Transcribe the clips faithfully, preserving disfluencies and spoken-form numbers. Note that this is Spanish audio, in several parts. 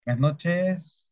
Buenas noches.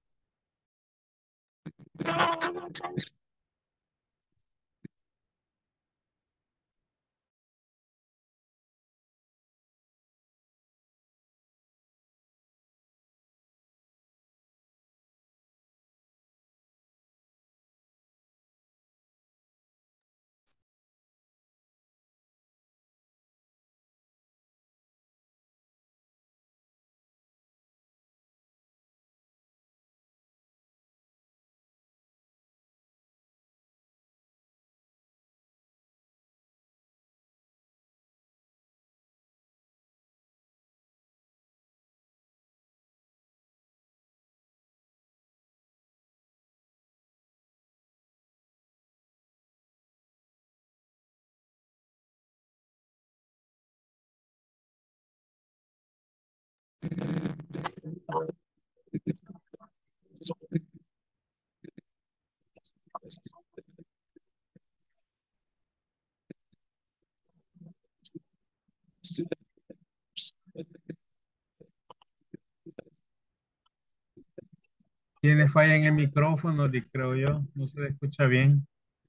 Tiene falla en el micrófono, Lick, creo yo. No se le escucha bien.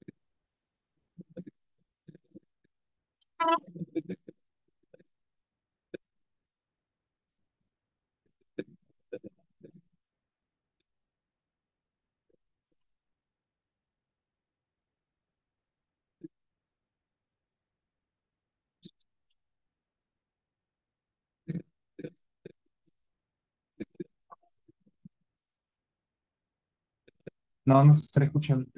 No, no se está escuchando.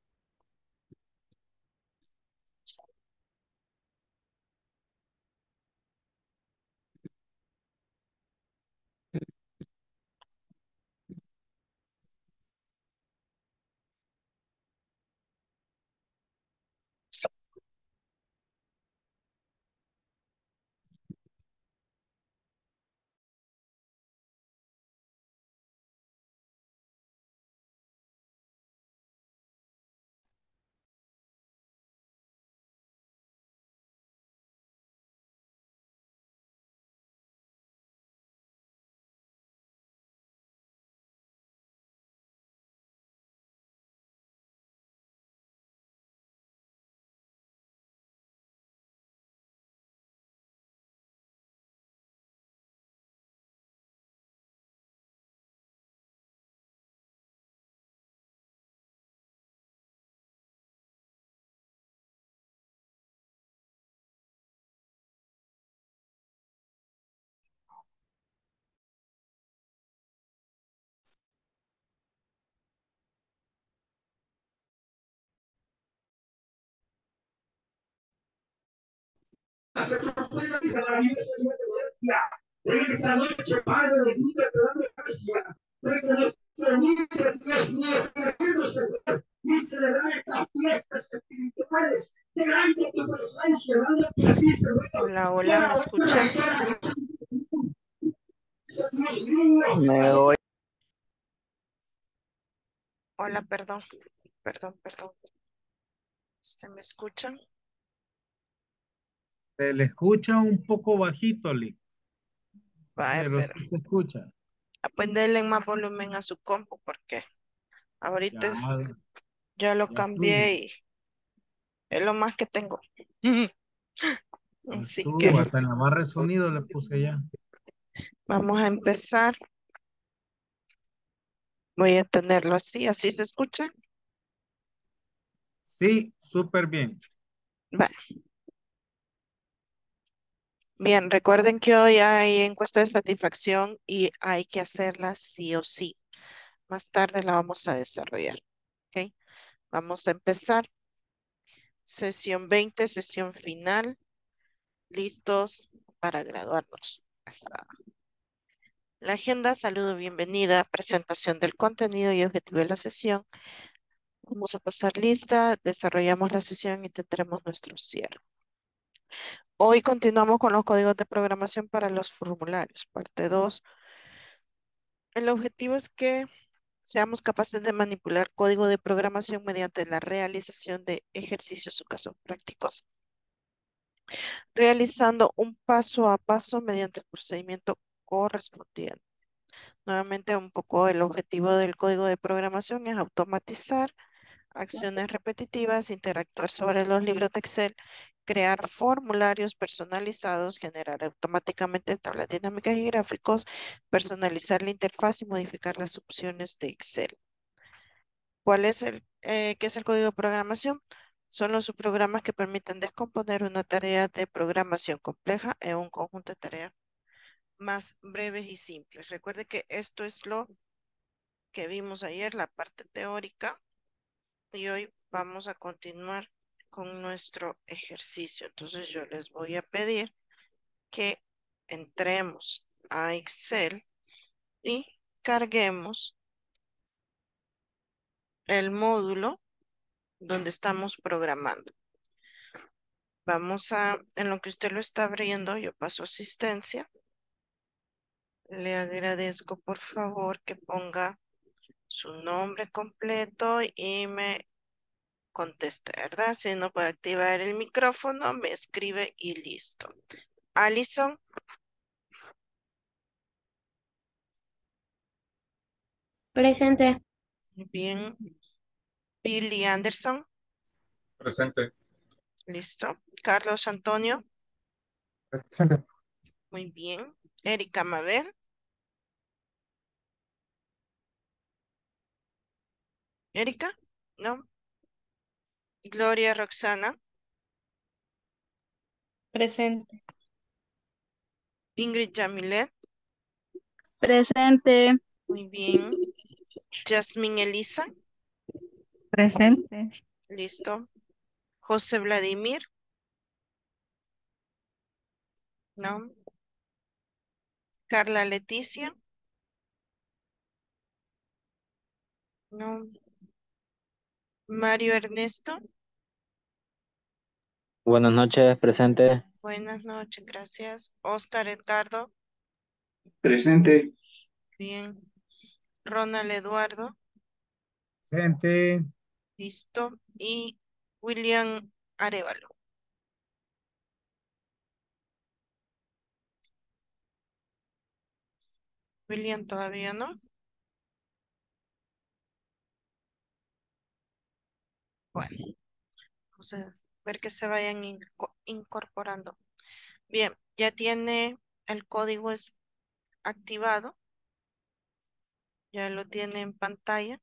Hola, hola, ¿me escuchan? Me oye. Hola, perdón, perdón, perdón. ¿Usted me escucha? Se le escucha un poco bajito, Lick, Vaya, pero pero sí se escucha. ah, pues denle más volumen a su compu porque ahorita Ya, ya lo ya estuvo. cambié y es lo más que tengo. Ya Así que estuvo. Hasta en la barra de sonido le puse ya. vamos a empezar. Voy a tenerlo así, así se escucha. Sí, súper bien. Vale. Bien, recuerden que hoy hay encuesta de satisfacción y hay que hacerla sí o sí. Más tarde la vamos a desarrollar. ¿Ok? Vamos a empezar. Sesión veinte, sesión final. Listos para graduarnos. Esa. La agenda, saludo, bienvenida, presentación del contenido y objetivo de la sesión. Vamos a pasar lista, desarrollamos la sesión y tendremos nuestro cierre. Hoy continuamos con los códigos de programación para los formularios, parte dos. El objetivo es que seamos capaces de manipular código de programación mediante la realización de ejercicios o casos prácticos, realizando un paso a paso mediante el procedimiento correspondiente. Nuevamente, un poco el objetivo del código de programación es automatizar acciones repetitivas, interactuar sobre los libros de Excel, crear formularios personalizados, generar automáticamente tablas dinámicas y gráficos, personalizar la interfaz y modificar las opciones de Excel. ¿Cuál es el, eh, qué es el código de programación? Son los subprogramas que permiten descomponer una tarea de programación compleja en un conjunto de tareas más breves y simples. Recuerde que esto es lo que vimos ayer, la parte teórica, y hoy vamos a continuar con nuestro ejercicio. Entonces yo les voy a pedir que entremos a Excel y carguemos el módulo donde estamos programando. Vamos a, en lo que usted lo está abriendo, yo paso asistencia. Le agradezco por favor que ponga su nombre completo y me conteste, ¿verdad? Si no puede activar el micrófono, me escribe y listo. Alison, Presente. bien. Billy Anderson, Presente. listo. Carlos Antonio, Presente. muy bien. Erika Mabel, Erika, ¿no? Gloria Roxana, Presente. Ingrid Jamilet, Presente. muy bien. Jasmine Elisa, Presente. listo. José Vladimir, ¿no? Carla Leticia, ¿no? Mario Ernesto, Buenas noches, presente. buenas noches, gracias. Oscar Edgardo, Presente. bien. Ronald Eduardo, Presente. listo. Y William Arevalo. William todavía no. Bueno, vamos a ver que se vayan inco- incorporando. Bien, ya tiene el código es activado, ya lo tiene en pantalla.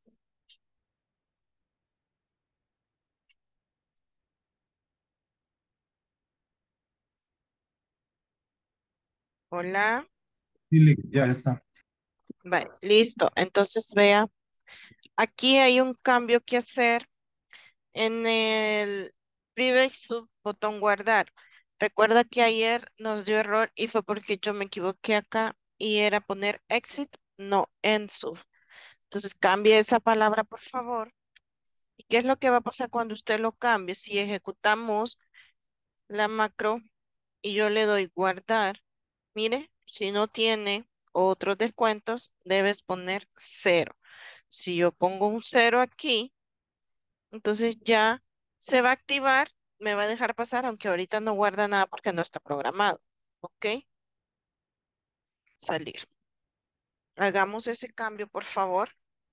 Hola. Sí, ya está. Vale, listo. Entonces vea, aquí hay un cambio que hacer en el Private Sub botón guardar. Recuerda que ayer nos dio error y fue porque yo me equivoqué acá y era poner exit, no end sub. Entonces cambie esa palabra, por favor. ¿Y qué es lo que va a pasar cuando usted lo cambie? Si ejecutamos la macro y yo le doy guardar, mire, si no tiene otros descuentos, debes poner cero. Si yo pongo un cero aquí, entonces ya se va a activar, me va a dejar pasar, aunque ahorita no guarda nada porque no está programado. ¿Ok? Salir. Hagamos ese cambio, por favor.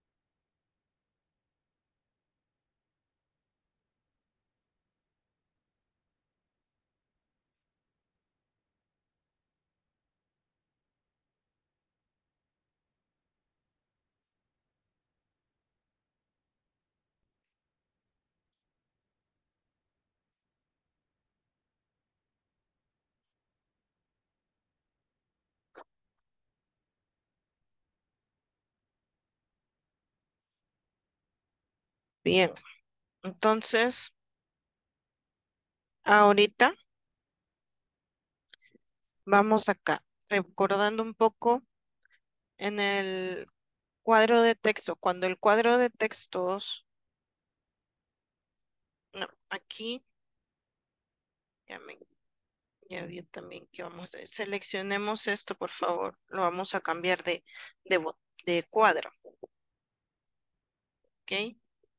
Bien. Entonces, ahorita vamos acá, recordando un poco en el cuadro de texto. Cuando el cuadro de textos, no, aquí, ya me, ya vi también que vamos a hacer. Seleccionemos esto, por favor. Lo vamos a cambiar de, de, bo- de cuadro. ¿Ok?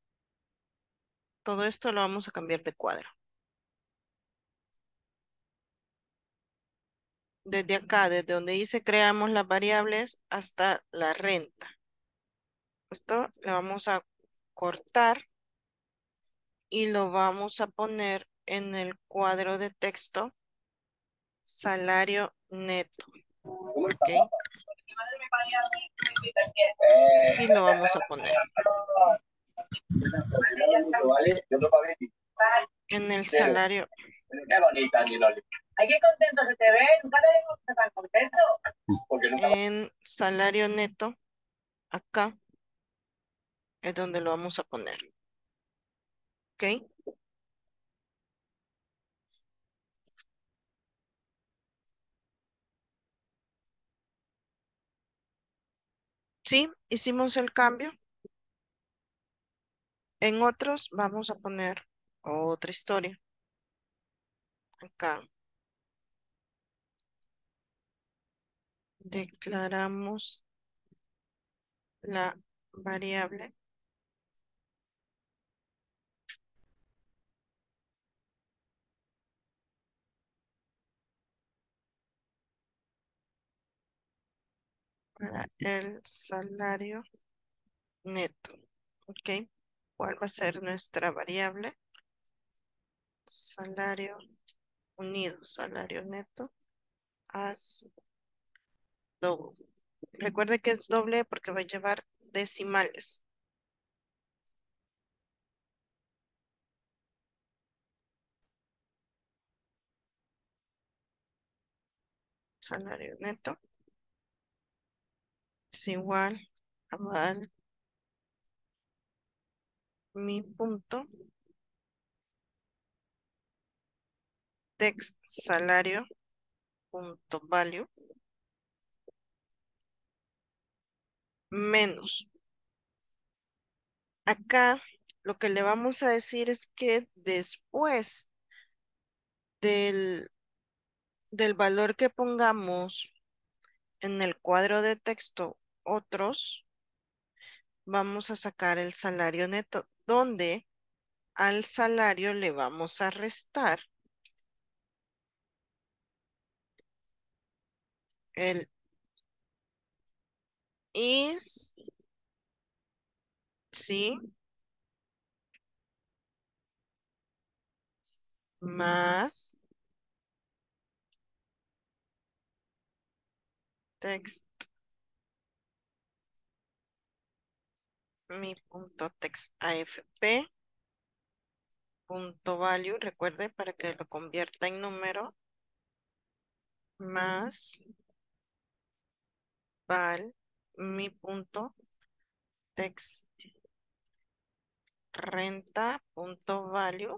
Todo esto lo vamos a cambiar de cuadro. desde acá, desde donde dice creamos las variables hasta la renta. Esto le vamos a cortar y lo vamos a poner en el cuadro de texto salario neto. ¿Ok? Y lo vamos a poner en el salario, Ay, qué contento se te ve. Nunca te había visto tan contento. en salario neto, acá es donde lo vamos a poner. ¿Ok? Sí, hicimos el cambio. En otros vamos a poner otra historia. Acá declaramos la variable para el salario neto. ¿Ok? ¿Cuál va a ser nuestra variable? Salario unido, salario neto, as doble. Recuerde que es doble porque va a llevar decimales. Salario neto es igual a val mi punto text salario punto value menos. Acá lo que le vamos a decir es que después del, del valor que pongamos en el cuadro de texto otros, vamos a sacar el salario neto, donde al salario le vamos a restar el is, ¿sí? Más text, mi punto text afp punto value, recuerde para que lo convierta en número, más val mi punto text renta punto value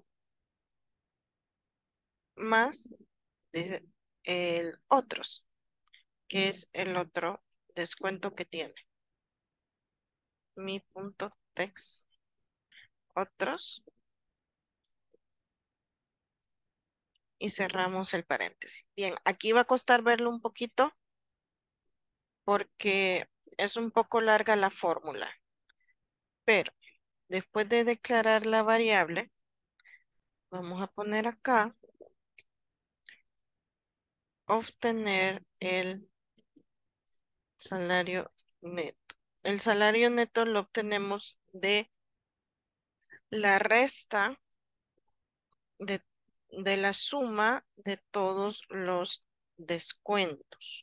más de- el otros, que es el otro descuento que tiene. Mi punto text otros y cerramos el paréntesis. Bien, aquí va a costar verlo un poquito porque es un poco larga la fórmula, pero después de declarar la variable, vamos a poner acá obtener el salario neto. El salario neto lo obtenemos de la resta de, de la suma de todos los descuentos.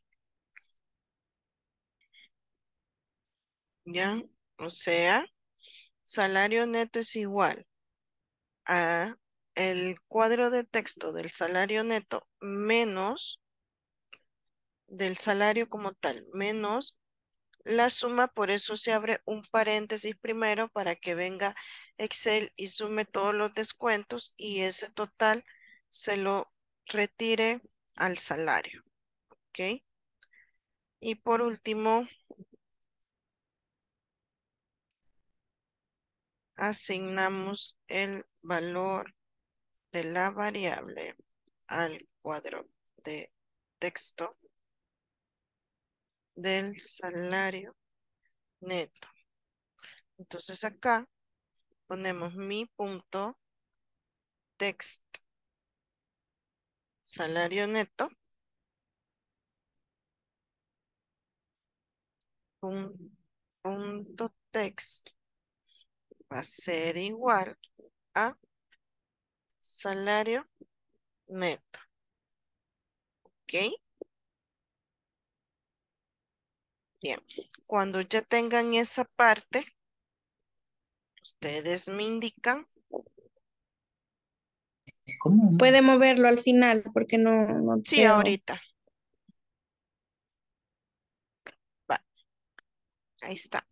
¿Ya? O sea, salario neto es igual a el cuadro de texto del salario neto menos del salario como tal, menos la suma, por eso se abre un paréntesis primero para que venga Excel y sume todos los descuentos y ese total se lo retire al salario, ¿ok? Y por último, asignamos el valor de la variable al cuadro de texto del salario neto. Entonces acá ponemos mi punto text salario neto pun- punto text va a ser igual a salario neto. ¿Ok? Bien. Cuando ya tengan esa parte, ustedes me indican. ¿Cómo? Puede moverlo al final porque no, no Sí, veo. ahorita. Va, ahí está.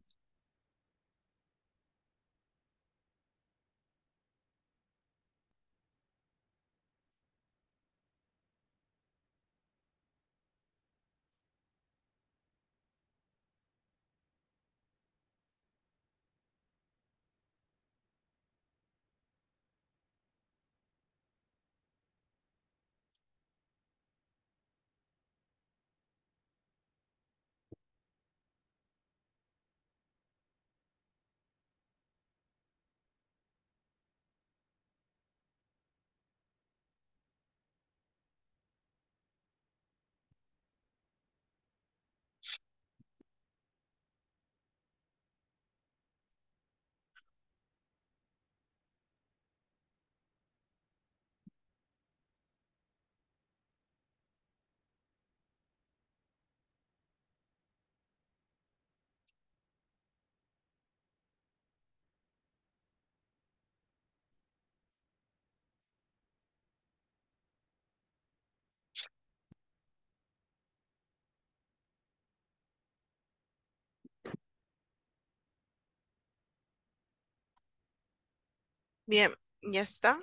Bien, ya está.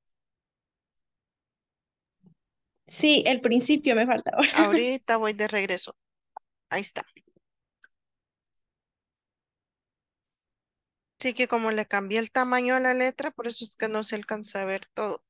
Sí, el principio me falta ahora. Ahorita voy de regreso. Ahí está. Sí que como le cambié el tamaño a la letra, por eso es que no se alcanza a ver todo.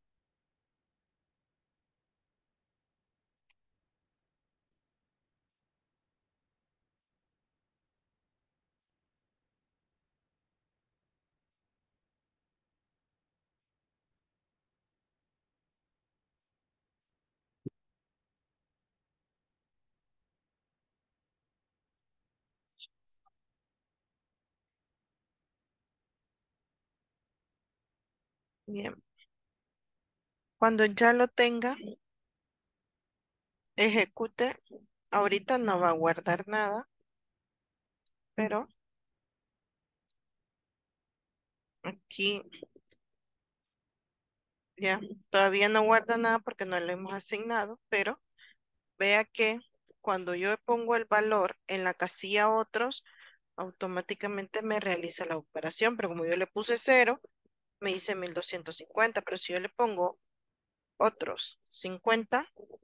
Bien. Cuando ya lo tenga, ejecute. Ahorita no va a guardar nada, pero aquí ya todavía no guarda nada porque no le hemos asignado, pero vea que cuando yo pongo el valor en la casilla otros, automáticamente me realiza la operación, pero como yo le puse cero, me dice mil doscientos cincuenta, pero si yo le pongo otros cincuenta,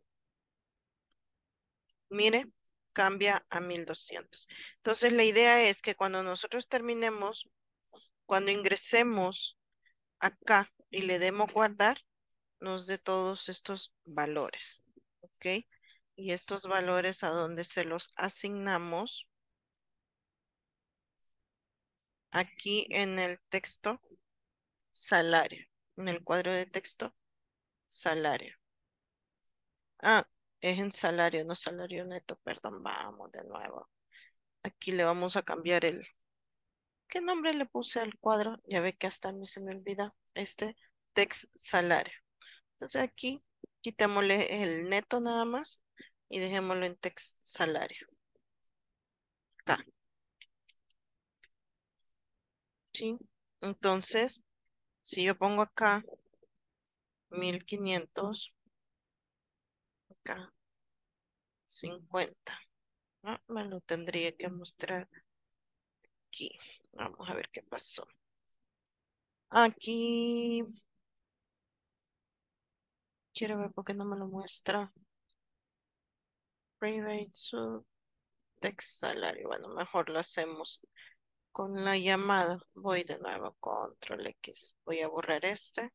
mire, cambia a mil doscientos. Entonces la idea es que cuando nosotros terminemos, cuando ingresemos acá y le demos guardar, nos dé todos estos valores, ¿ok? Y estos valores a donde se los asignamos aquí en el texto salario, en el cuadro de texto salario. Ah, es en salario, no salario neto, perdón, vamos de nuevo. Aquí le vamos a cambiar el, ¿qué nombre le puse al cuadro? Ya ve que hasta a mí se me olvida este text salario. Entonces aquí quitémosle el neto nada más y dejémoslo en text salario. Acá, ¿sí? Entonces, si yo pongo acá mil quinientos, acá cincuenta, ¿no? Me lo tendría que mostrar aquí. Vamos a ver qué pasó. Aquí, quiero ver por qué no me lo muestra. Private sub text salario. Bueno, mejor lo hacemos con la llamada. Voy de nuevo, control X. Voy a borrar este.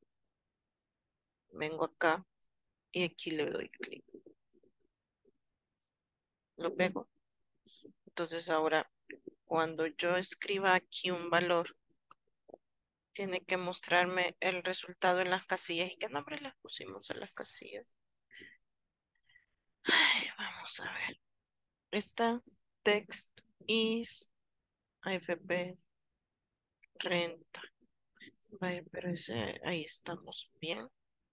Vengo acá y aquí le doy clic. Lo pego. Entonces ahora, cuando yo escriba aquí un valor, tiene que mostrarme el resultado en las casillas. ¿Y qué nombre les pusimos en las casillas? Ay, vamos a ver. Está text is, A F P, renta. Vaya, pero ese, ahí estamos bien.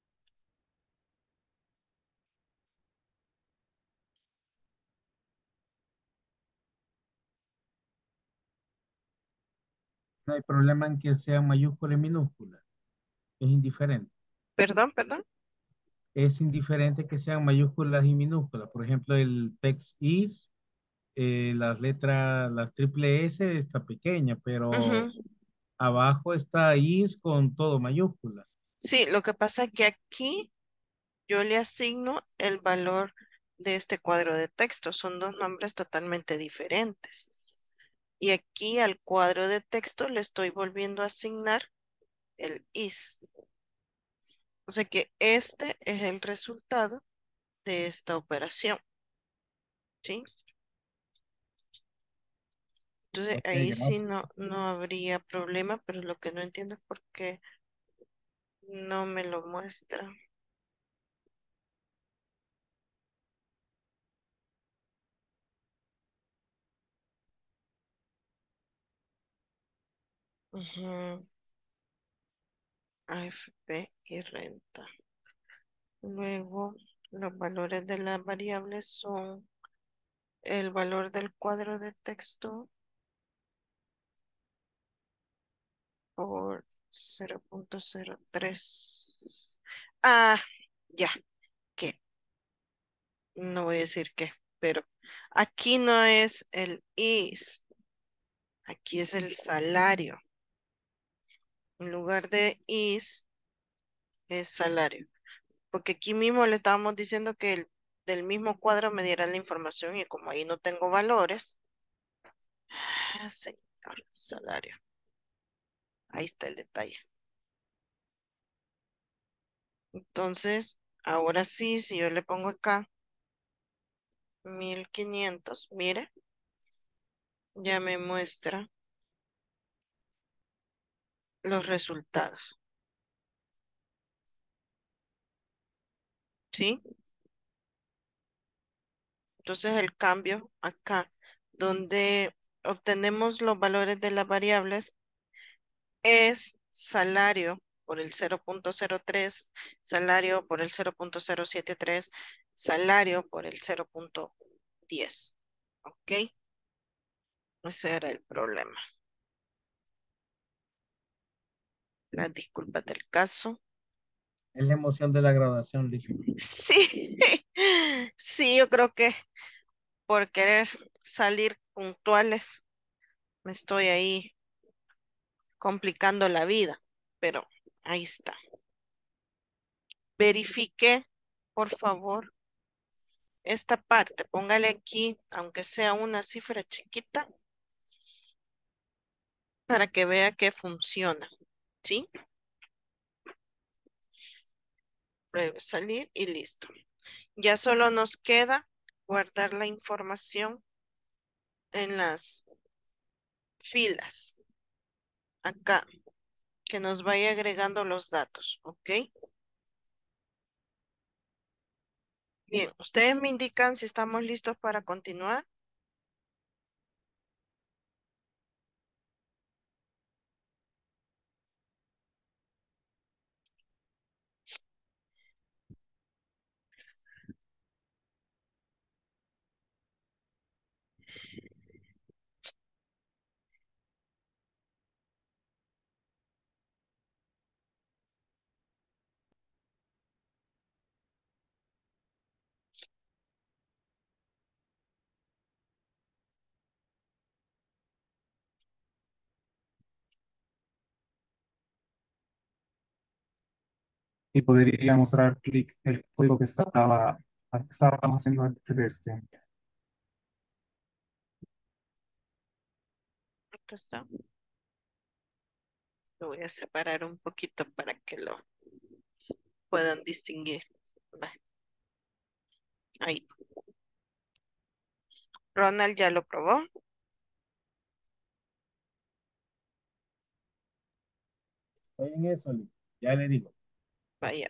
No hay problema en que sea mayúscula y minúscula. Es indiferente. Perdón, perdón. Es indiferente que sean mayúsculas y minúsculas. Por ejemplo, el text is, eh, las letras, la triple S está pequeña, pero Ujú. abajo está is con todo mayúscula. Sí, lo que pasa es que aquí yo le asigno el valor de este cuadro de texto. Son dos nombres totalmente diferentes. Y aquí al cuadro de texto le estoy volviendo a asignar el is. O sea que este es el resultado de esta operación. ¿Sí? Entonces Ok, ahí sí gracias. no, no habría problema, pero lo que no entiendo es por qué no me lo muestra. Ujú. A F P y renta. Luego, los valores de las variables son el valor del cuadro de texto por cero punto cero tres. Ah, ya, que no voy a decir qué, pero aquí no es el is, aquí es el salario. En lugar de is, es salario. Porque aquí mismo le estábamos diciendo que el, del mismo cuadro me diera la información y como ahí no tengo valores, ah, señor, salario. Ahí está el detalle. Entonces, ahora sí, si yo le pongo acá mil quinientos, mire, ya me muestra los resultados. ¿Sí? Entonces el cambio acá, donde obtenemos los valores de las variables, es salario por el cero punto cero tres, salario por el cero punto cero siete tres, salario por el cero punto diez. ¿Ok? Ese era el problema. Las disculpas del caso. Es la emoción de la graduación, Lisa. Sí, sí, yo creo que por querer salir puntuales me estoy ahí complicando la vida, pero ahí está. Verifique, por favor, esta parte. Póngale aquí, aunque sea una cifra chiquita, para que vea que funciona. ¿Sí? Pruebe salir y listo. Ya solo nos queda guardar la información en las filas. Acá, que nos vaya agregando los datos, ¿ok? Bien, ustedes me indican si estamos listos para continuar. Y podría mostrar clic el código que estaba, que estábamos haciendo antes de este. Acá está. Lo voy a separar un poquito para que lo puedan distinguir. Va, ahí. Ronald ya lo probó. Estoy en eso, Lisa. Ya le digo. Vaya.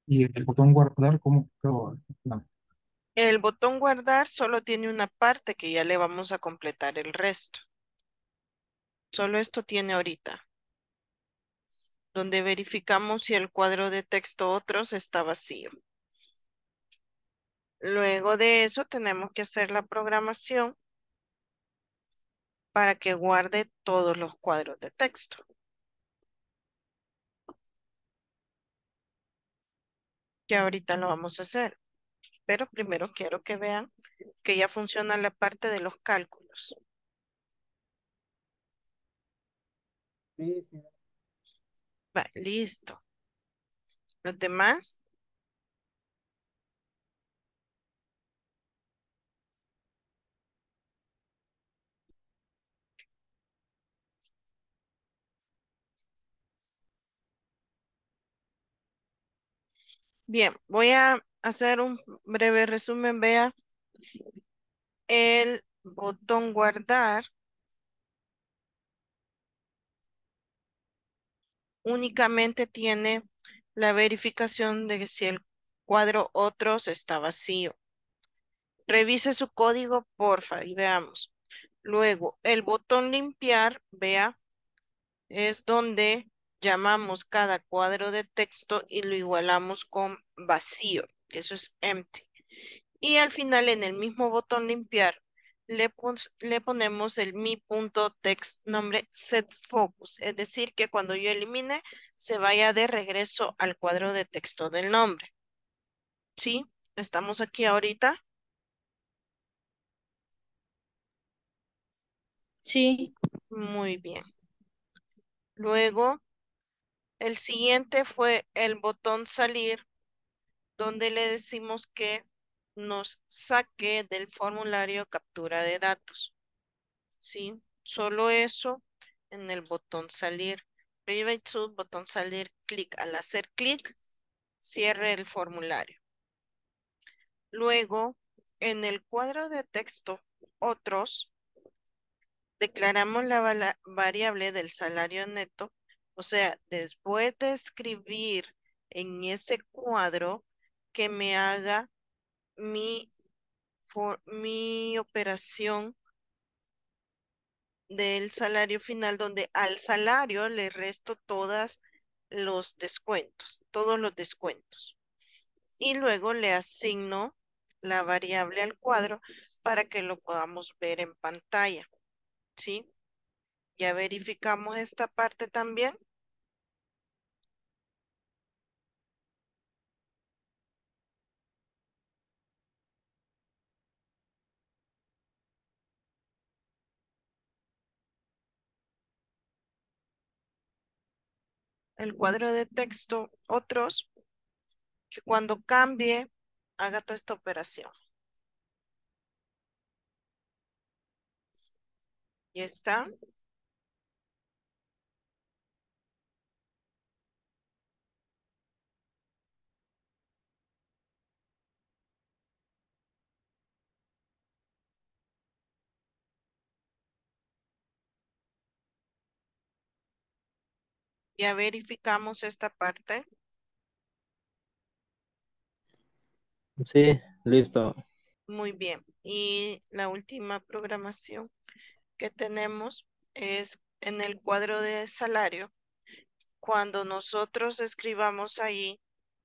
Y el botón guardar, ¿cómo quedó? No. El botón guardar solo tiene una parte que ya le vamos a completar el resto. Solo esto tiene ahorita, donde verificamos si el cuadro de texto otros está vacío. Luego de eso tenemos que hacer la programación para que guarde todos los cuadros de texto. Que ahorita lo vamos a hacer. Pero primero quiero que vean que ya funciona la parte de los cálculos. Sí, sí. Va, listo. Los demás, bien, voy a hacer un breve resumen. Vea, el botón guardar únicamente tiene la verificación de que si el cuadro otros está vacío. Revise su código, porfa, y veamos. Luego, el botón limpiar, vea, es donde llamamos cada cuadro de texto y lo igualamos con vacío, que eso es empty. Y al final, en el mismo botón limpiar, le, pos- le ponemos el mi.text nombre set focus, es decir, que cuando yo elimine, se vaya de regreso al cuadro de texto del nombre. ¿Sí? Estamos aquí ahorita. Sí, Muy bien. Luego, el siguiente fue el botón salir, donde le decimos que nos saque del formulario captura de datos. ¿Sí? Solo eso en el botón salir. Private to, botón salir, clic. Al hacer clic, cierre el formulario. Luego, en el cuadro de texto otros, declaramos la vala- variable del salario neto. O sea, después de escribir en ese cuadro que me haga mi, for- mi operación del salario final, donde al salario le resto todos los descuentos, todos los descuentos. Y luego le asigno la variable al cuadro para que lo podamos ver en pantalla. ¿Sí? Ya verificamos esta parte también. El cuadro de texto, otros, que cuando cambie, haga toda esta operación. ¿Ya está? Ya verificamos esta parte. Sí, listo. Muy bien. Y la última programación que tenemos es en el cuadro de salario. Cuando nosotros escribamos ahí,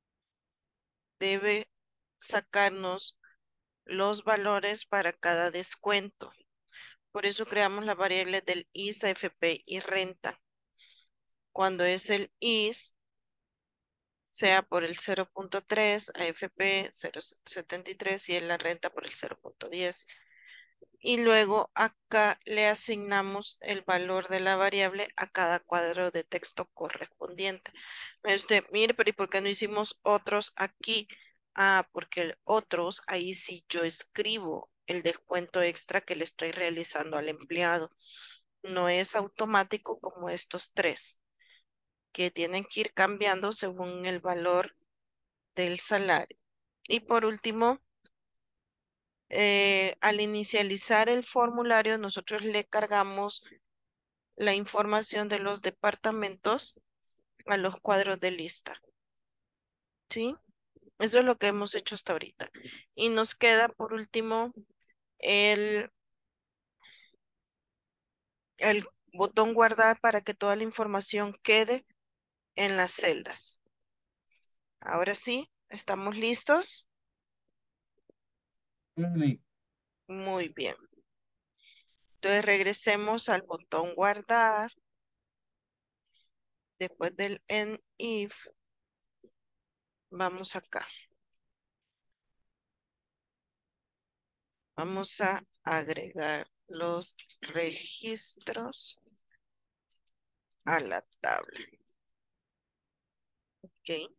debe sacarnos los valores para cada descuento. Por eso creamos la variable del I S, A F P y renta. Cuando es el I S, sea por el cero punto tres, A F P cero punto setenta y tres y en la renta por el cero punto diez. Y luego acá le asignamos el valor de la variable a cada cuadro de texto correspondiente. Me dice usted, mire, pero ¿y por qué no hicimos otros aquí? Ah, porque el otros, ahí sí yo escribo el descuento extra que le estoy realizando al empleado. No es automático como estos tres, que tienen que ir cambiando según el valor del salario. Y por último, eh, al inicializar el formulario, nosotros le cargamos la información de los departamentos a los cuadros de lista. ¿Sí? Eso es lo que hemos hecho hasta ahorita. Y nos queda por último el, el botón guardar para que toda la información quede en las celdas. Ahora sí, ¿estamos listos? Sí. Muy bien. Entonces regresemos al botón guardar. Después del end if, vamos acá. Vamos a agregar los registros a la tabla. Ok.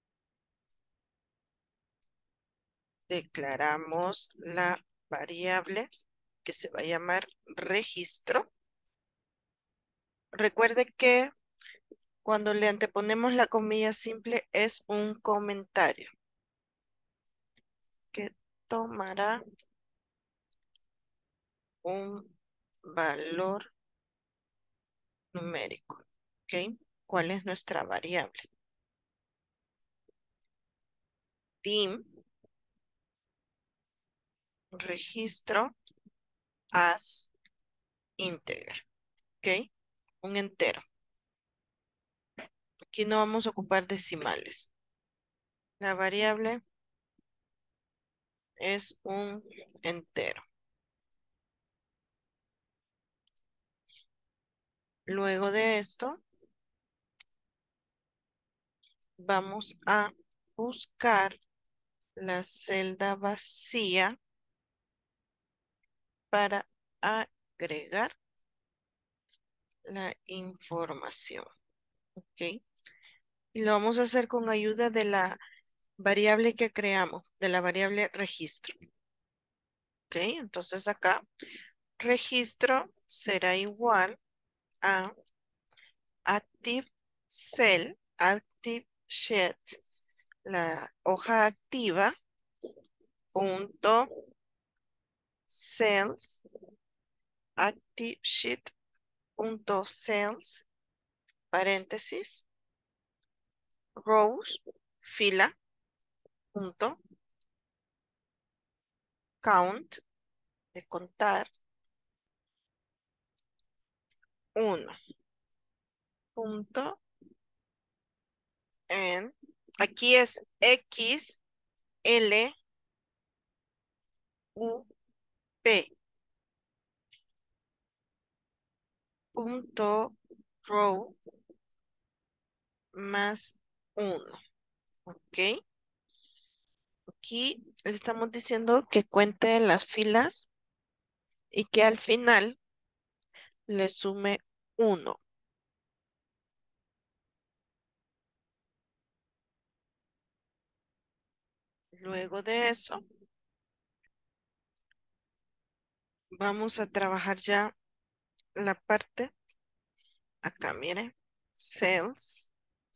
Declaramos la variable que se va a llamar registro. Recuerde que cuando le anteponemos la comilla simple es un comentario que tomará un valor numérico. ¿Ok? ¿Cuál es nuestra variable? Dim registro as integer. ¿Ok? Un entero. Aquí no vamos a ocupar decimales. La variable es un entero. Luego de esto, vamos a buscar la celda vacía para agregar la información. ¿Ok? Y lo vamos a hacer con ayuda de la variable que creamos, de la variable registro. ¿Ok? Entonces acá, registro será igual a active cell, active sheet, la hoja activa, punto cells, active sheet, punto cells, paréntesis, rows, fila, punto, count, de contar, uno, punto, en, aquí es X, L, U, P, punto, row, más uno, ¿ok? Aquí le estamos diciendo que cuente las filas y que al final le sume uno. Luego de eso, vamos a trabajar ya la parte, acá miren, cells,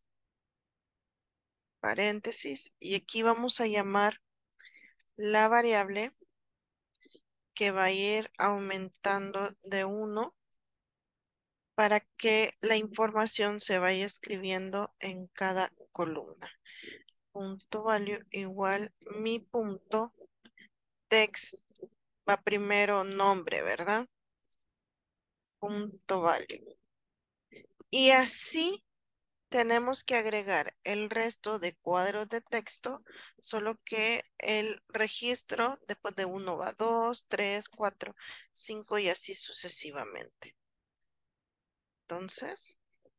paréntesis, y aquí vamos a llamar la variable que va a ir aumentando de uno para que la información se vaya escribiendo en cada columna. Punto value igual mi punto text va primero nombre, ¿verdad? Punto value. Y así tenemos que agregar el resto de cuadros de texto, solo que el registro después de uno va dos, tres, cuatro, cinco y así sucesivamente. Entonces,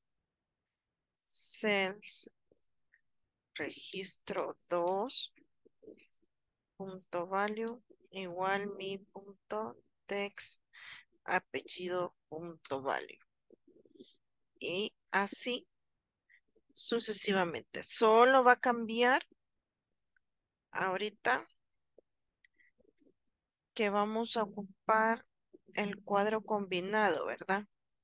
cells registro dos punto value igual mi punto text apellido punto value. Y así sucesivamente. Solo va a cambiar ahorita que vamos a ocupar el cuadro combinado, ¿verdad?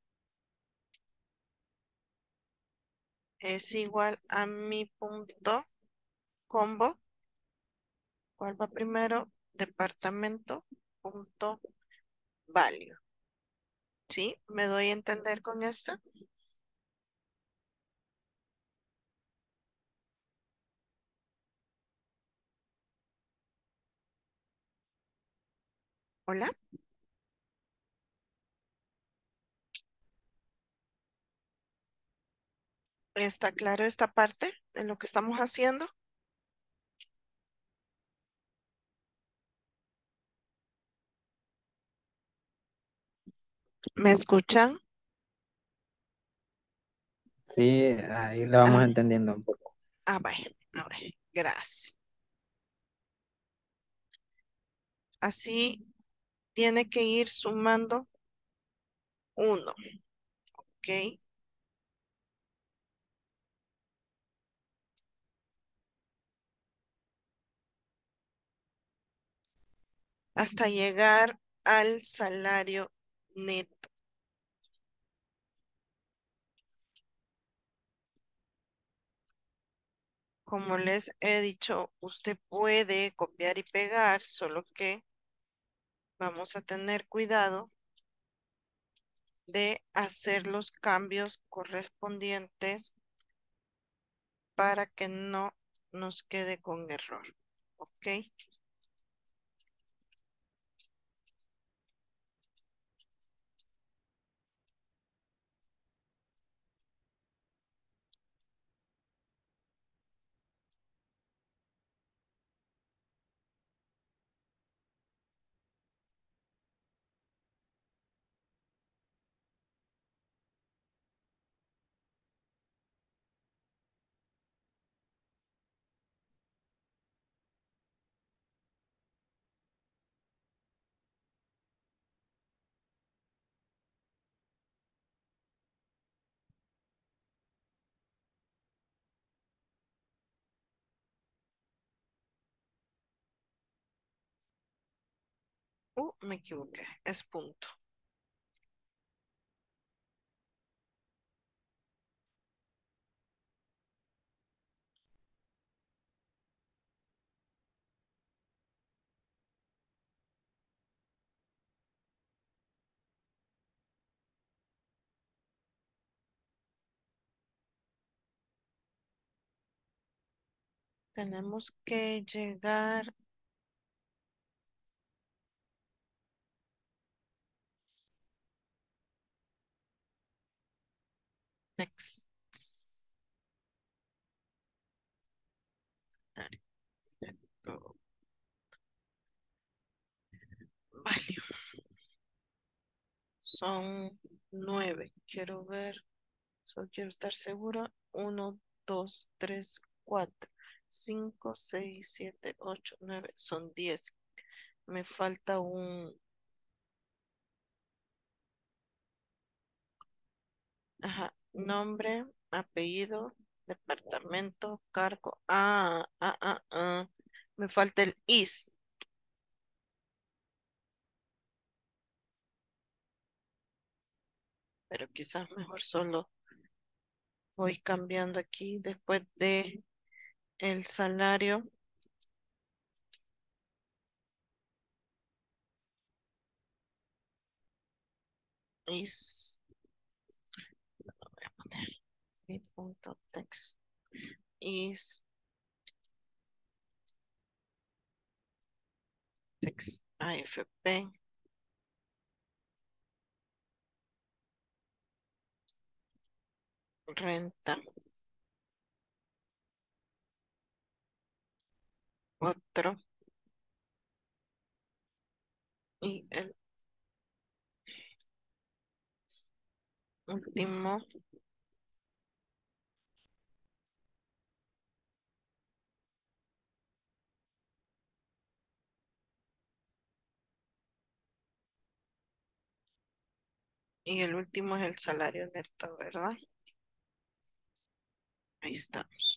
Es igual a mi punto combo. ¿Cuál va primero? Departamento punto value. ¿Sí? ¿Me doy a entender con esto? Hola. ¿Está claro esta parte de lo que estamos haciendo? ¿Me escuchan? Sí, ahí lo vamos Ah, entendiendo un poco. ah, vaya, ah, vaya. Gracias. Así tiene que ir sumando uno, ¿ok? Hasta llegar al salario neto. Como les he dicho, usted puede copiar y pegar, solo que vamos a tener cuidado de hacer los cambios correspondientes para que no nos quede con error. ¿Ok? Uh, me equivoqué. Es punto. Tenemos que llegar. Next. Value. Son nueve. Quiero ver. Solo quiero estar segura. Uno, dos, tres, cuatro, cinco, seis, siete, ocho, nueve. Son diez. Me falta un. Ajá. Nombre, apellido, departamento, cargo. Ah, ah, ah, ah. Me falta el is. Pero quizás mejor solo voy cambiando aquí después de el salario. Is. Voy a poner mi punto text. Is text A F P. Renta. Otro. Y el último. Y el último es el salario neto, ¿verdad? Ahí estamos.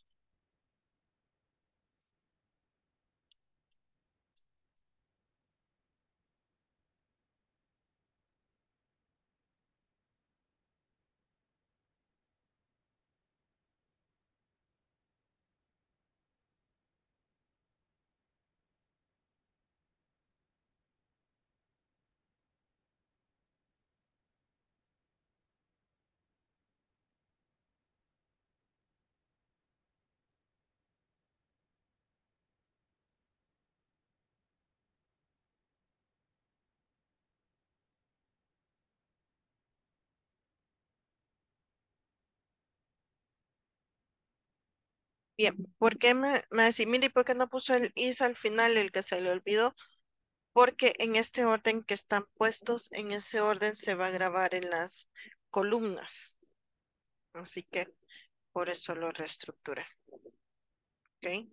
Bien, ¿por qué me, me decís, mire, ¿por qué no puso el is al final, el que se le olvidó? Porque en este orden que están puestos, en ese orden se va a grabar en las columnas. Así que por eso lo reestructuré. ¿Ok?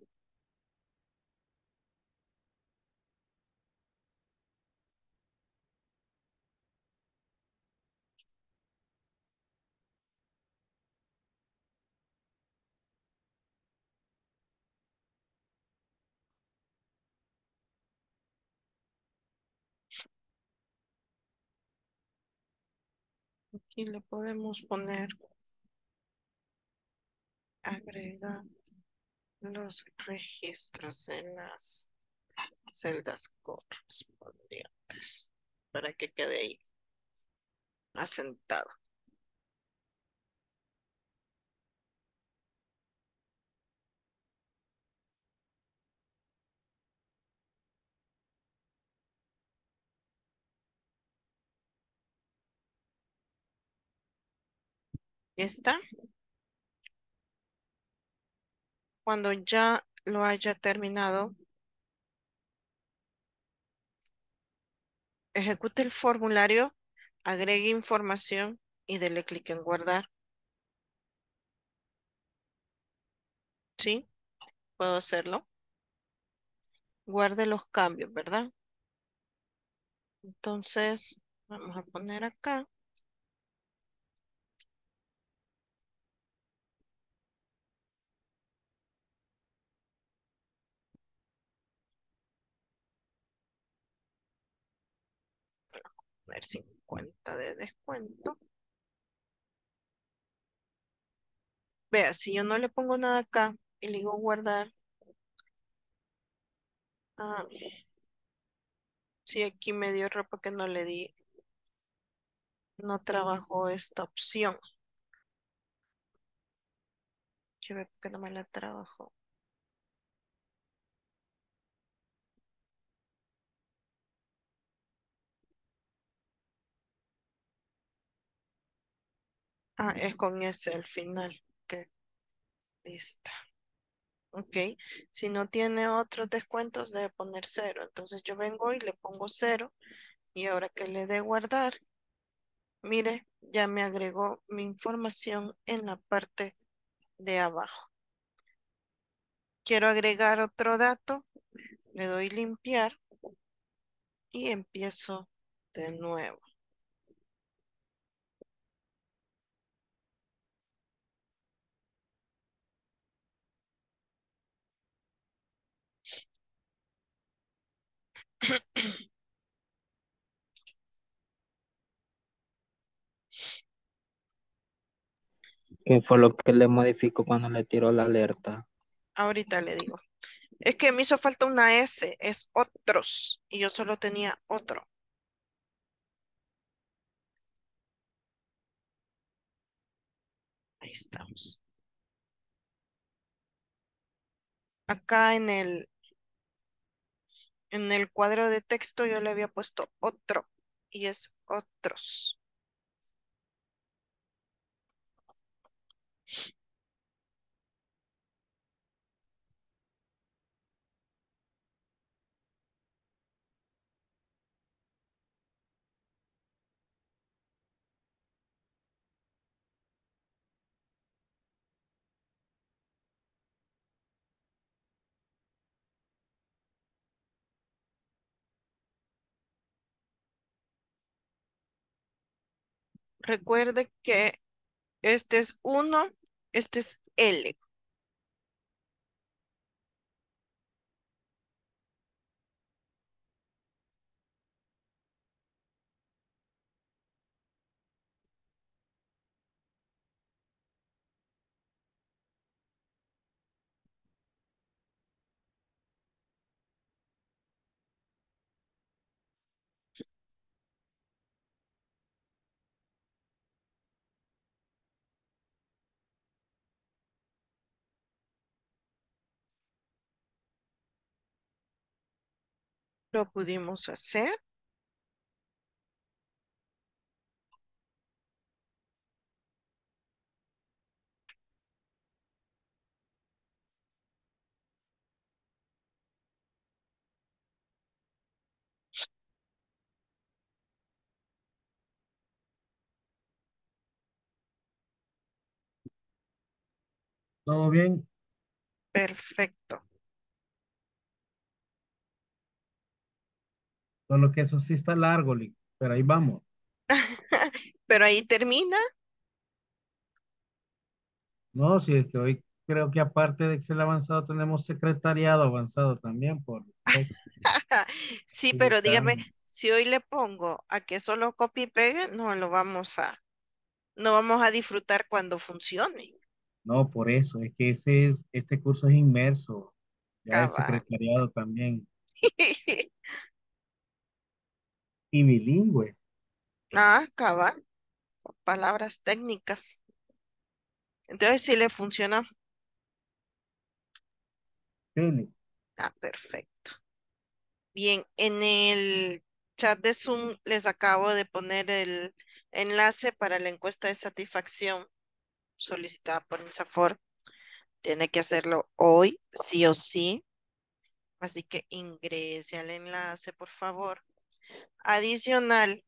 Aquí le podemos poner agregar los registros en las celdas correspondientes para que quede ahí asentado. ¿Ya está? Cuando ya lo haya terminado, ejecute el formulario, agregue información y dele clic en guardar. ¿Sí? ¿Puedo hacerlo? Guarde los cambios, ¿verdad? Entonces, vamos a poner acá. Poner cincuenta de descuento. Vea, si yo no le pongo nada acá y le digo guardar. Ah, sí, aquí me dio error porque no le di, no trabajó esta opción. Yo veo que no me la trabajó. Ah, es con ese al final. Ok, listo. Ok, si no tiene otros descuentos debe poner cero. Entonces yo vengo y le pongo cero. Y ahora que le dé guardar, mire, ya me agregó mi información en la parte de abajo. Quiero agregar otro dato, le doy limpiar y empiezo de nuevo. ¿Qué fue lo que le modificó cuando le tiró la alerta? Ahorita le digo. Es que me hizo falta una S, es otros, y yo solo tenía otro. Ahí estamos. Acá en el, en el cuadro de texto yo le había puesto otro, y es otros. Recuerde que este es uno, este es L. Lo pudimos hacer. ¿Todo bien? Perfecto. Solo que eso sí está largo, Lick, pero ahí vamos. Pero ahí termina. No, si es que hoy creo que aparte de Excel avanzado tenemos secretariado avanzado también por texto. Sí, Sí, pero dígame, está- si hoy le pongo a que solo copie y pegue, no lo vamos a, no vamos a disfrutar cuando funcione. No, por eso, es que ese es, este curso es inmerso, ya es Cabal. secretariado también y bilingüe. Ah, cabal. Palabras técnicas. Entonces, si le funciona. Sí, Lick. Ah, perfecto. Bien, en el chat de Zoom les acabo de poner el enlace para la encuesta de satisfacción solicitada por INSAFORP. Tiene que hacerlo hoy, sí o sí. Así que ingrese al enlace, por favor. Adicional,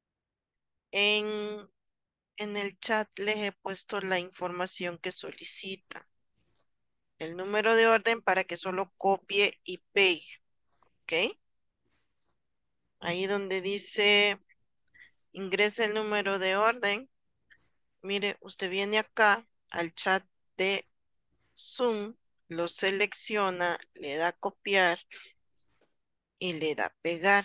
en, en el chat les he puesto la información que solicita. El número de orden para que solo copie y pegue, ¿ok? Ahí donde dice ingrese el número de orden. Mire, usted viene acá al chat de Zoom, lo selecciona, le da copiar y le da pegar.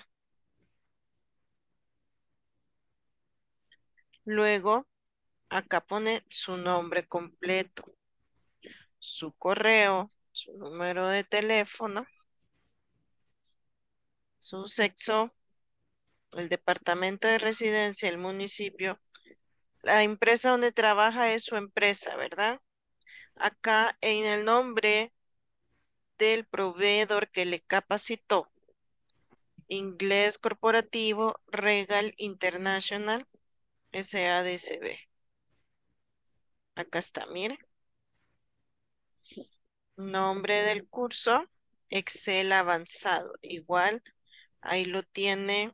Luego, acá pone su nombre completo, su correo, su número de teléfono, su sexo, el departamento de residencia, el municipio. La empresa donde trabaja es su empresa, ¿verdad? Acá en el nombre del proveedor que le capacitó. Inglés corporativo Regal International S A D C B. Acá está, mire. Nombre del curso, Excel avanzado. Igual, ahí lo tiene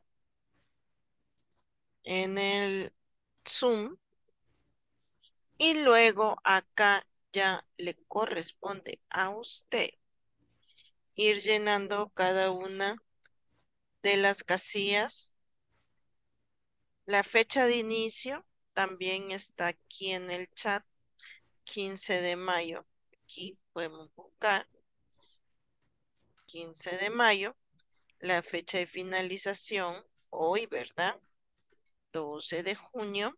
en el Zoom. Y luego acá ya le corresponde a usted ir llenando cada una de las casillas. La fecha de inicio también está aquí en el chat, quince de mayo. Aquí podemos buscar quince de mayo. La fecha de finalización, hoy, ¿verdad? doce de junio.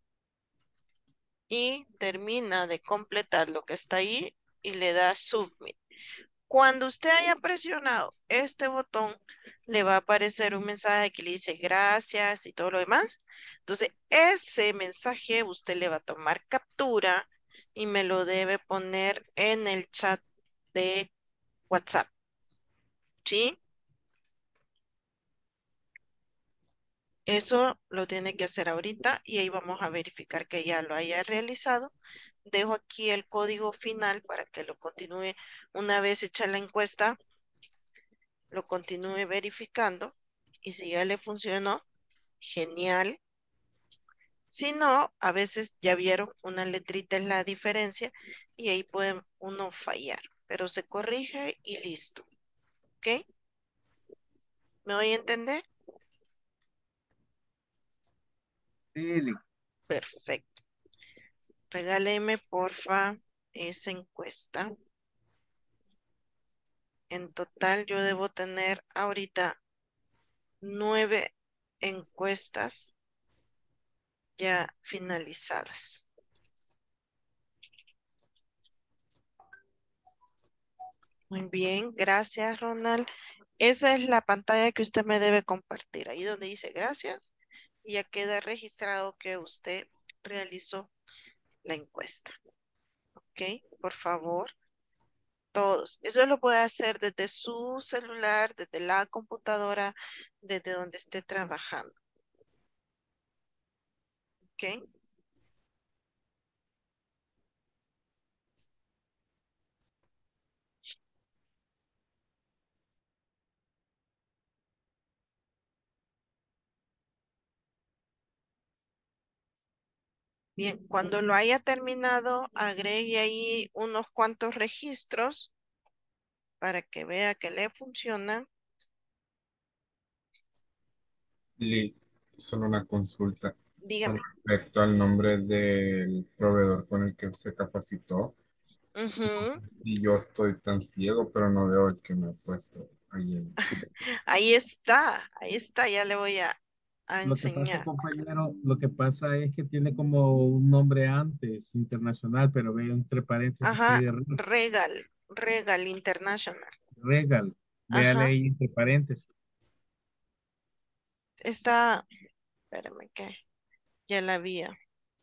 Y termina de completar lo que está ahí y le da Submit. Cuando usted haya presionado este botón, le va a aparecer un mensaje que le dice gracias y todo lo demás. Entonces, ese mensaje usted le va a tomar captura y me lo debe poner en el chat de WhatsApp. ¿Sí? Eso lo tiene que hacer ahorita y ahí vamos a verificar que ya lo haya realizado. Dejo aquí el código final para que lo continúe una vez hecha la encuesta, lo continúe verificando y si ya le funcionó, genial. Si no, a veces ya vieron una letrita en la diferencia y ahí puede uno fallar, pero se corrige y listo. ¿Ok? ¿Me voy a entender? Sí, Lick. Perfecto. Regáleme, porfa, esa encuesta. En total, yo debo tener ahorita nueve encuestas ya finalizadas. Muy bien, gracias, Ronald. Esa es la pantalla que usted me debe compartir. Ahí donde dice gracias, y ya queda registrado que usted realizó la encuesta. ¿Ok? Por favor, todos. Eso lo puede hacer desde su celular, desde la computadora, desde donde esté trabajando. ¿Ok? Bien, cuando lo haya terminado, agregue ahí unos cuantos registros para que vea que le funciona. Li, solo una consulta con Dígame. respecto al nombre del proveedor con el que se capacitó. No Ujú. sé si yo estoy tan ciego, pero no veo el que me ha puesto ahí en... Ahí está, ahí está, ya le voy a, a Lo que pasa, enseñar. compañero, lo que pasa es que tiene como un nombre antes, internacional, pero ve entre paréntesis que hay Ajá, de Re- Regal, Regal International. Regal. Véale Ajá, ahí entre paréntesis. está, espérame que ya la había.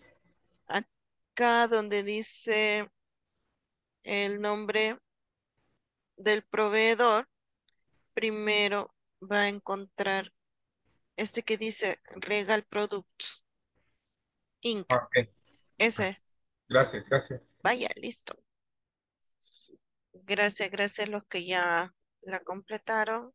Acá donde dice el nombre del proveedor, primero va a encontrar este que dice Regal Products Inc. Ah, ok. Ese, Gracias, gracias. vaya, listo. Gracias, gracias a los que ya la completaron.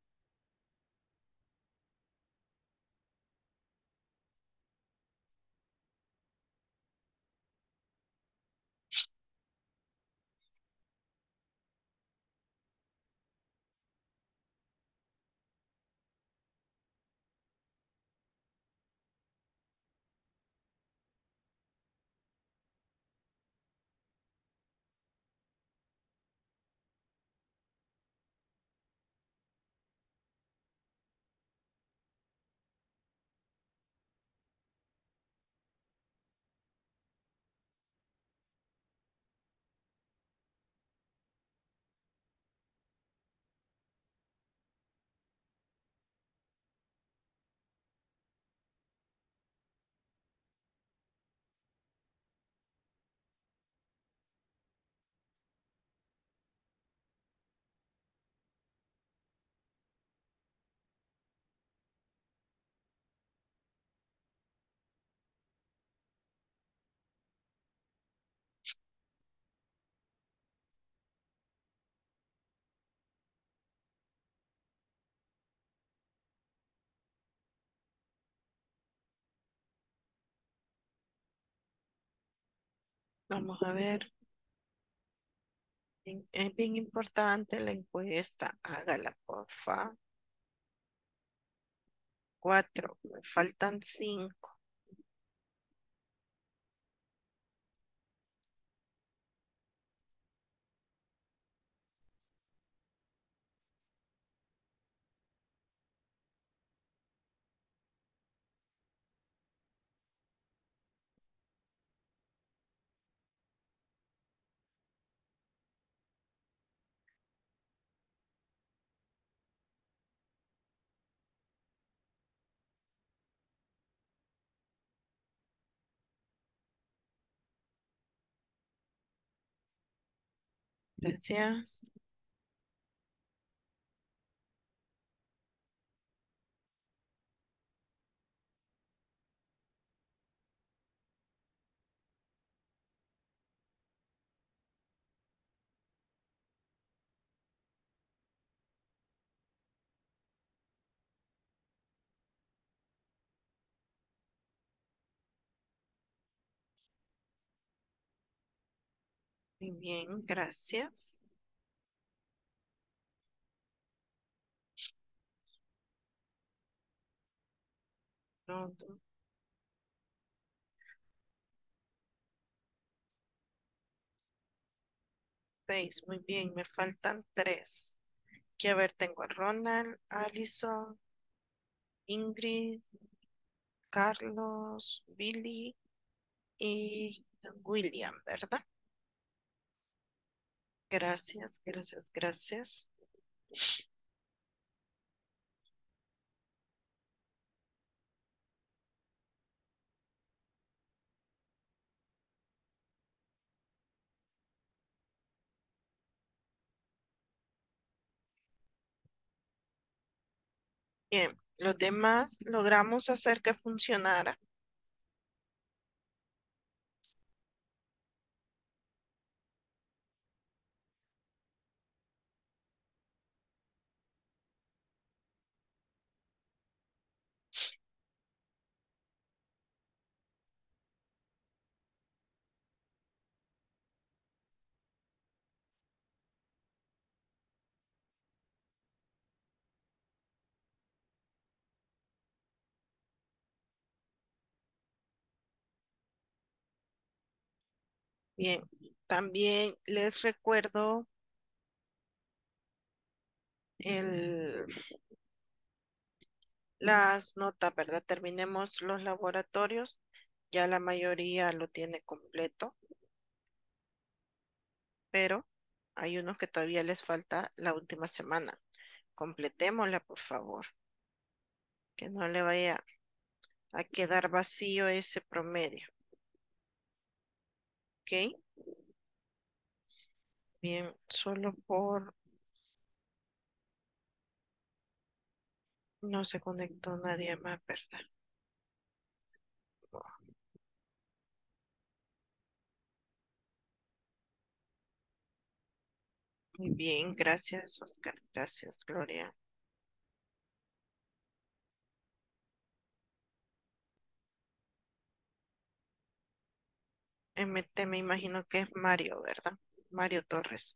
Vamos a ver. Bien- Es bien importante la encuesta. Hágala, porfa. Cuatro. Me faltan cinco. Gracias. Muy bien, gracias. Todo. Seis. Muy bien, me faltan tres. Que a ver, tengo a Ronald, Allison, Ingrid, Carlos, Billy y William, ¿verdad? Gracias, gracias, gracias. Bien, los demás logramos hacer que funcionara. Bien, también les recuerdo el, las notas, ¿verdad? Terminemos los laboratorios. Ya la mayoría lo tiene completo, pero hay unos que todavía les falta la última semana. Completémosla, por favor, que no le vaya a quedar vacío ese promedio. ¿Ok? Bien, solo por... No se conectó nadie más, ¿verdad? Muy bien, gracias, Oscar. Gracias, Gloria. M T me imagino que es Mario, ¿verdad? Mario Torres.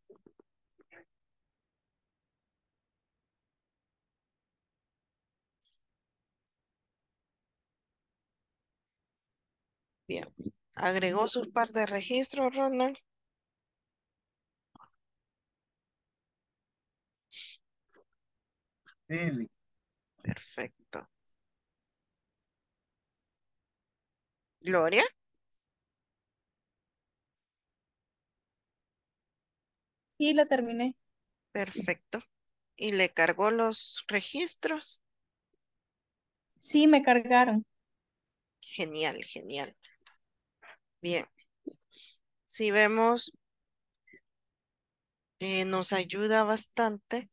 Bien. ¿Agregó sus par de registros, Ronald? Dele. Perfecto. Gloria, Sí, lo terminé. perfecto. ¿Y le cargó los registros? Sí, me cargaron. Genial, genial. Bien. Si vemos, eh, nos ayuda bastante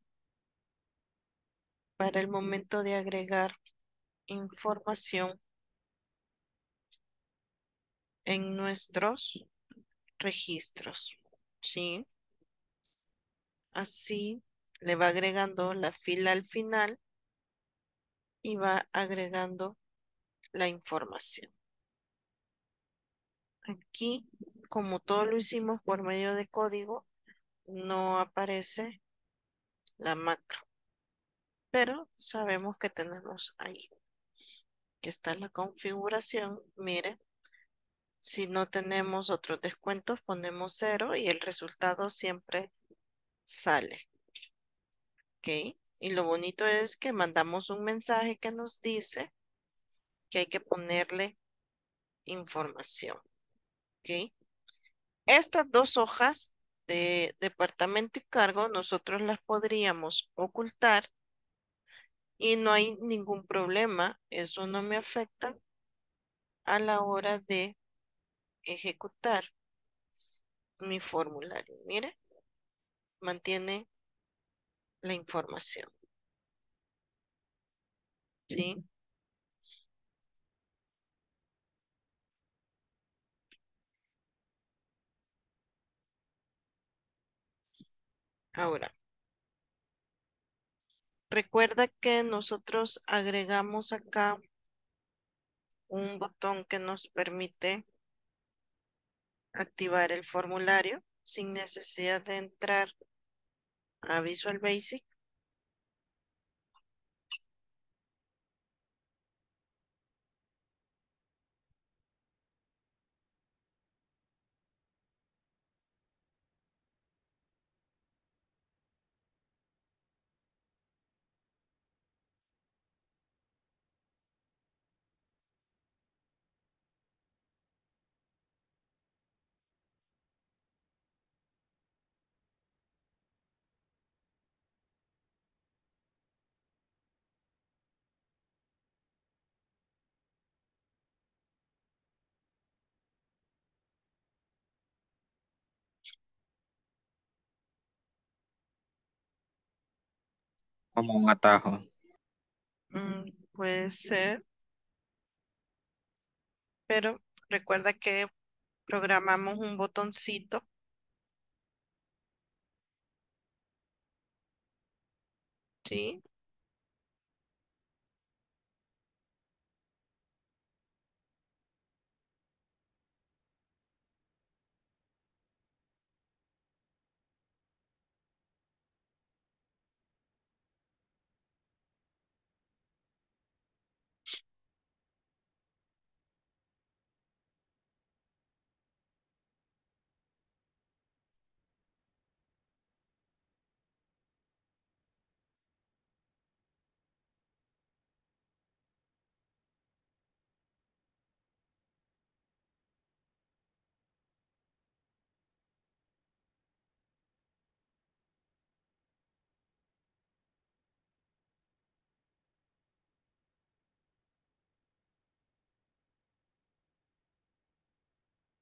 para el momento de agregar información en nuestros registros. ¿Sí? Así le va agregando la fila al final y va agregando la información. Aquí, como todo lo hicimos por medio de código, no aparece la macro, pero sabemos que tenemos ahí, que está la configuración. Mire, si no tenemos otros descuentos, ponemos cero y el resultado siempre sale. ¿Ok? Y lo bonito es que mandamos un mensaje que nos dice que hay que ponerle información. ¿Ok? Estas dos hojas de departamento y cargo, nosotros las podríamos ocultar y no hay ningún problema. Eso no me afecta a la hora de ejecutar mi formulario. Mire, mantiene la información. ¿Sí? Ahora, recuerda que nosotros agregamos acá un botón que nos permite activar el formulario sin necesidad de entrar a Visual Basic. Como un atajo. Mm, puede ser, pero recuerda que programamos un botoncito. ¿Sí?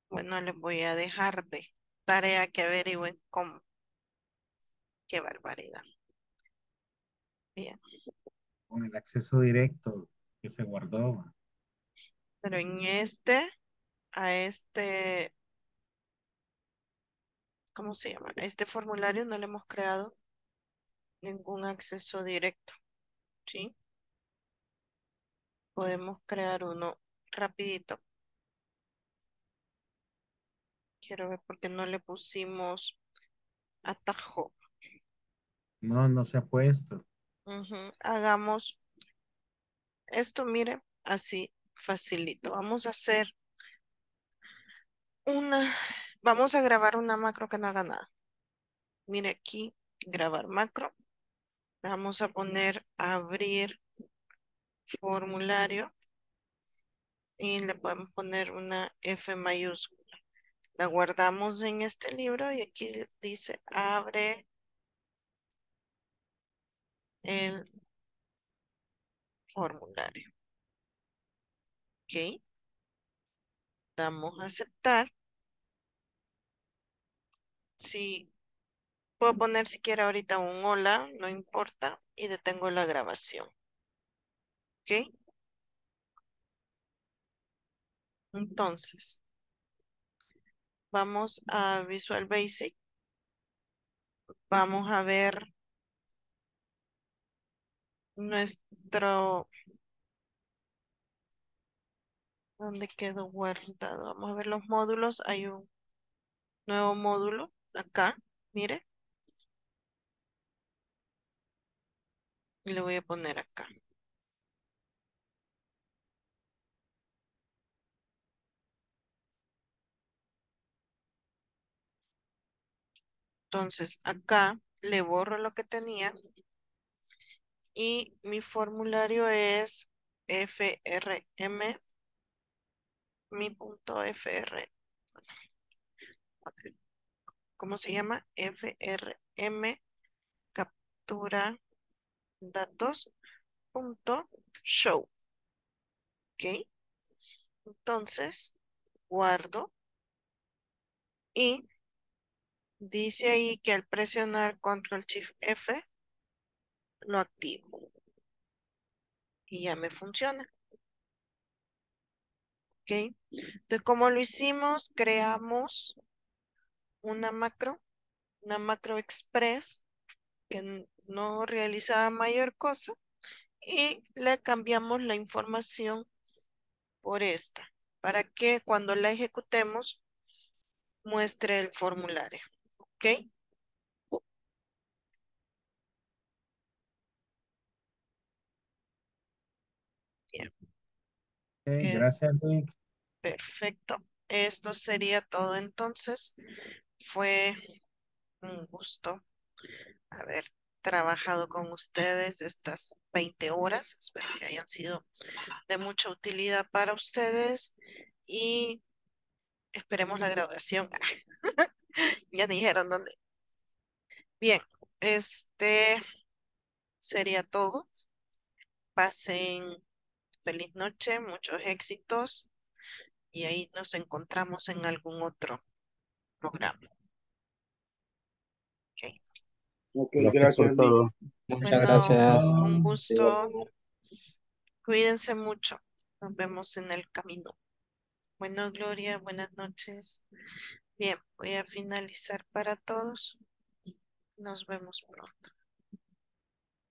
Bueno, les voy a dejar de tarea que averigüen cómo. Qué barbaridad. Bien, Con el acceso directo que se guardó. pero en este, a este, ¿cómo se llama? A este formulario no le hemos creado ningún acceso directo, ¿sí? Podemos crear uno rapidito. Quiero ver por qué no le pusimos atajo. No, no se ha puesto. Ujú. Hagamos esto, mire, así facilito. Vamos a hacer una, vamos a grabar una macro que no haga nada. Mire aquí, grabar macro. Vamos a poner abrir formulario y le podemos poner una F mayúscula. La guardamos en este libro y aquí dice abre el formulario. Ok, damos a aceptar. Si puedo poner siquiera ahorita un hola, no importa, y detengo la grabación. Ok, entonces vamos a Visual Basic. Vamos a ver nuestro, ¿dónde quedó guardado? Vamos a ver los módulos. Hay un nuevo módulo acá, mire, y le voy a poner acá. Entonces acá le borro lo que tenía y mi formulario es F R M, mi punto F R, ¿cómo se llama? F R M captura datos punto show. ¿Ok? Entonces guardo y dice ahí que al presionar Control Shift F lo activo y ya me funciona. ¿Ok? Entonces, ¿cómo lo hicimos? Creamos una macro, una macro express que n- no realizaba mayor cosa y le cambiamos la información por esta para que cuando la ejecutemos muestre el formulario. ¿Ok? Bien, Ok, eh, gracias, Luis. perfecto. Esto sería todo entonces. Fue un gusto haber trabajado con ustedes estas veinte horas. Espero que hayan sido de mucha utilidad para ustedes y esperemos la graduación. Ya dijeron dónde. Bien, este sería todo. Pasen feliz noche, muchos éxitos y ahí nos encontramos en algún otro programa. Ok. Ok, Gracias gracias, por Lee. todo. Muchas Bueno, gracias. un De igual gusto. manera. Cuídense mucho. Nos vemos en el camino. Bueno, Gloria, buenas noches. Bien, voy a finalizar para todos. Nos vemos pronto.